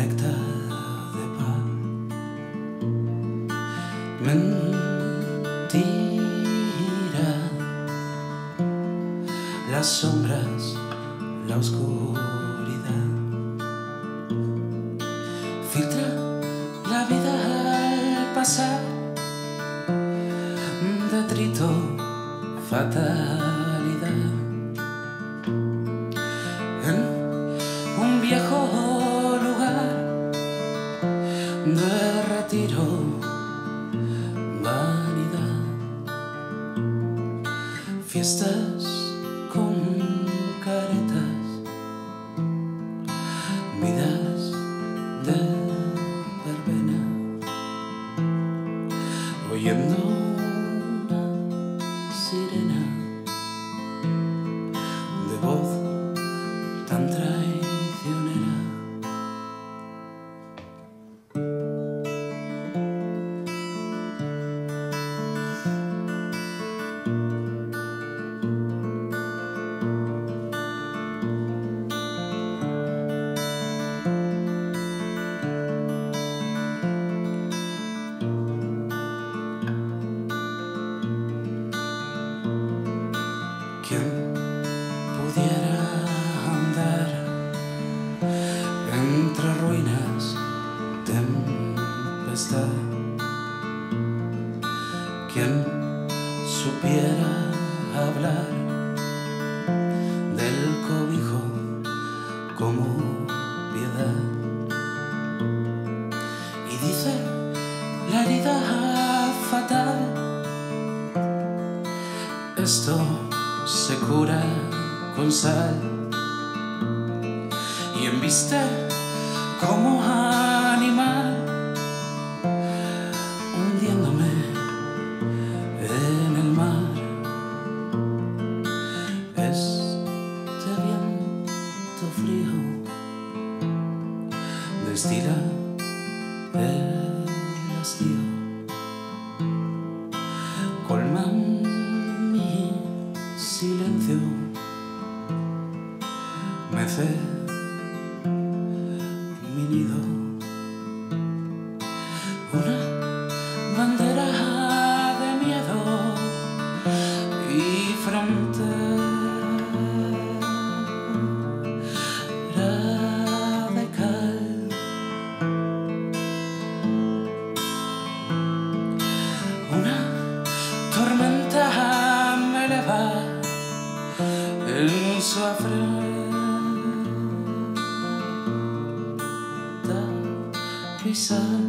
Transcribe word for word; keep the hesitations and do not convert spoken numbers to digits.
conectada de paz. Mentira, las sombras, la oscuridad, filtra la vida al pasar, detrito, fatalidad. En un viejo lugar de retiro, vanidad, fiestas con caretas, vidas de verbena, oyendo una sirena de voz tan traicionera. ¿Quién pudiera andar entre ruinas, tempestad? ¿Quién supiera hablar del cobijo como piedad? Y dice la herida fatal: esto se cura con sal, y embiste como animal, hundiéndome en el mar. Este viento frío destila el hastío, colman mi silencio, mece mi nido, una bandera de miedo y frontera de cal. Una tormenta me eleva en su afrenta pisar.